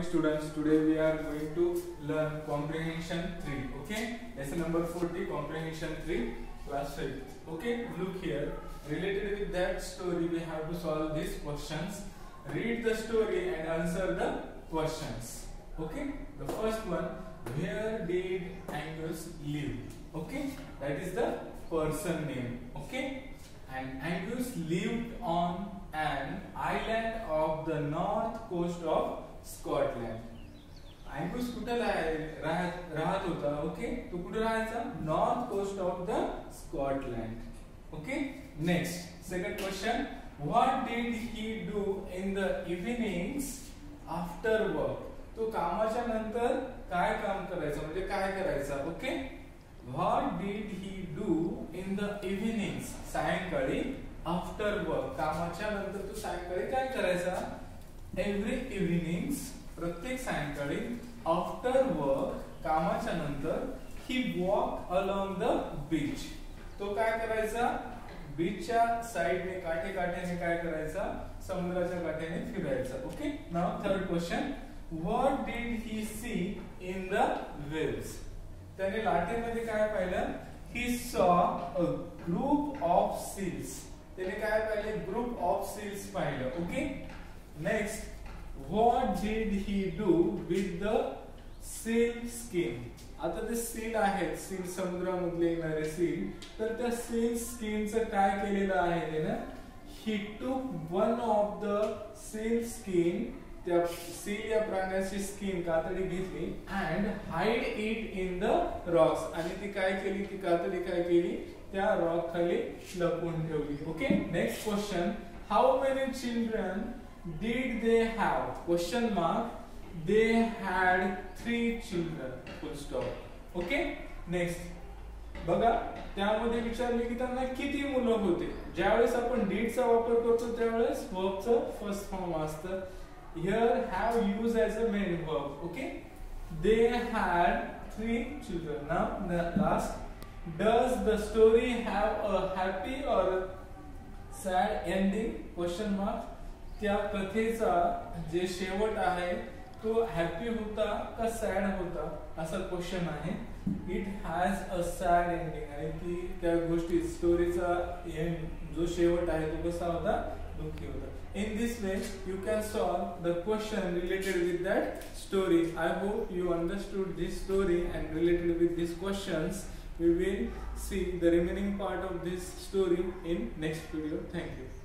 Students, today we are going to learn comprehension 3. Okay, lesson number 40, comprehension 3, class 5. Okay, look here. Related with that story, we have to solve these questions. Read the story and answer the questions. Okay, the first one, where did Angus live? Okay, that is the person name. Okay, and Angus lived on an island of the north coast of Scotland. Angus कुठे राहत होता? Okay, तो कुठे राहायचा? North coast of the Scotland. Okay, next second question, what did he do in the evenings after work? तो कामाच्या नंतर काय काम करायचं, म्हणजे काय करायचं? Okay, what did he do in the evenings, सायंकाळी, आफ्टर वर्क, कामाच्या नंतर तो सायंकाळी काय करायचा? एव्हरी इव्हिनिंग्स, प्रत्येक सायंकाळी, आफ्टर वर्क, कामाच्या नंतर, he walk along the beach, तो काय करायचा? बीचच्या साइडने, काठेकाठ्याने काय करायचा? समुद्राच्या काठ्याने फिरायचा. Okay, now third question, what did he see in the waves? त्याने लाटेमध्ये काय पाहिलं? He saw a group of seals, त्याने काय पाहिले? ग्रुप ऑफ सील्स पाहिलं. Okay, next, what did he do with the seal skin? आता ते सील आहेत, सील समुद्रामधले येणारे सील, तर त्या सील स्किनचं काय केलेलं आहे त्यानं? he took one of the seal skin, त्या सील या प्राण्याची स्किन, कातडी घेतली, and hide it in the rocks, आणि ती काय केली? ती कातडी काय केली? त्या रॉक खाली लपवून ठेवली. Okay, next question, how many children did they have? Question mark. They had 3 children. Full stop. Okay. Next. बघा, त्यामध्ये विचारले की त्यांना किती मुलं होते. ज्यावेळेस आपण did चा वापर करतो त्यावेळेस verb चा फर्स्ट फॉर्म असतं. Here have used as a main verb. Okay. They had 3 children. Now last. Does the story have a happy or sad ending? Question mark. त्या कथेचा जे शेवट आहे तो हॅपी होता का सॅड होता, असा क्वेश्चन आहे. It has a sad ending, आणि ती त्या गोष्टी स्टोरीचा जो शेवट आहे तो कसा होता? दुःखी होता. In this way you can solve the question related with that story. I hope you understood this story and related with these questions. We will see the remaining part of this story in next video. Thank you.